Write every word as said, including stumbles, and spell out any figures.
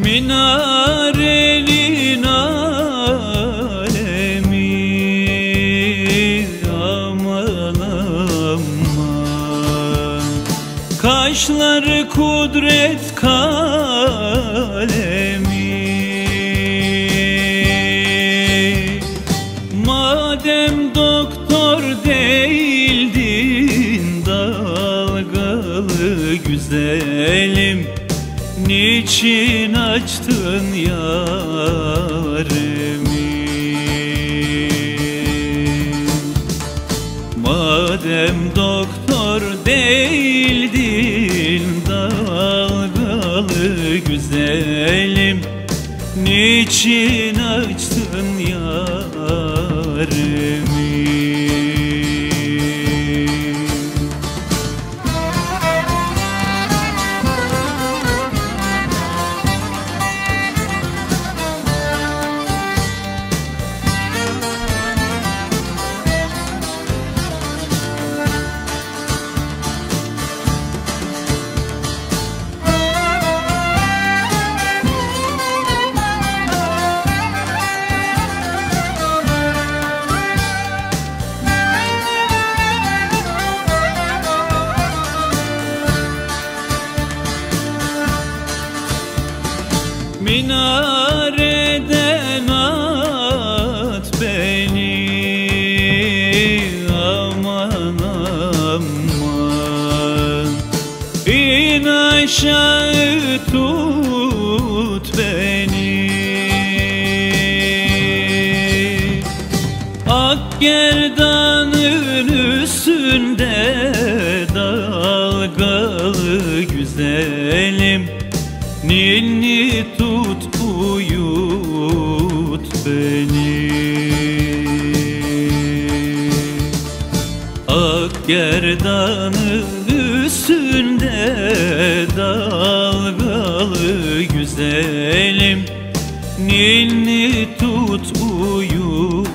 Minarelin alemi aman aman, kaşları kudret kalemi. Madem doktor değildin dalgalı güzelim, niçin açtın yarimi? Madem doktor değildin dalgalı güzelim, niçin açtın yarimi? Minareden at beni aman aman, İn aşağı tut beni. Ak gerdanın üstünde dalgalı güzelim, ninni tut uyut beni. Ak gerdanın üstünde dalgalı güzelim, ninni tut uyut